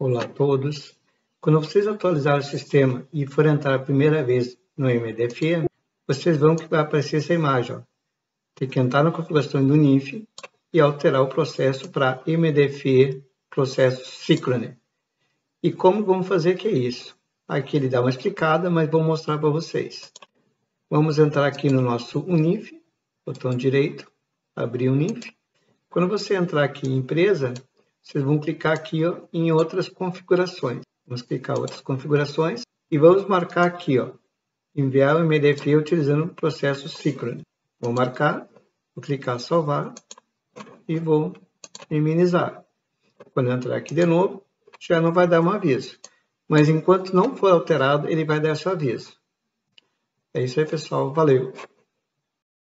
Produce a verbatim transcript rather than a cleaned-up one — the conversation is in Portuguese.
Olá a todos. Quando vocês atualizarem o sistema e forem entrar a primeira vez no M D F E, vocês vão que vai aparecer essa imagem. Ó. Tem que entrar na configuração do N I F e alterar o processo para M D F E processo Synchrony. E como vamos fazer que é isso? Aqui ele dá uma explicada, mas vou mostrar para vocês. Vamos entrar aqui no nosso U N I F, botão direito, abrir o U N I F. Quando você entrar aqui em empresa, vocês vão clicar aqui ó, em outras configurações. Vamos clicar em outras configurações e vamos marcar aqui, ó, enviar o M D F E utilizando o processo Synchrony. Vou marcar, vou clicar salvar e vou minimizar. Quando eu entrar aqui de novo, já não vai dar um aviso. Mas enquanto não for alterado, ele vai dar esse aviso. É isso aí, pessoal. Valeu!